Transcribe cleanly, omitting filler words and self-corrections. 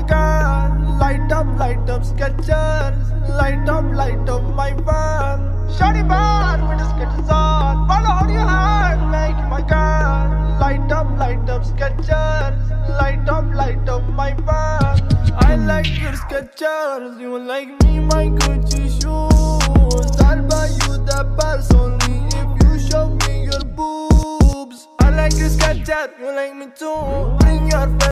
my girl. Light up, Skechers. Light up, my van. Shawty bar with the Skechers on. Follow on your hand, make my girl. Light up, Skechers. Light up, my van. I like your Skechers, you like me, my Gucci shoes. I'll buy you the purse only if you show me your boobs. I like your Skechers, you like me too. Bring your friends.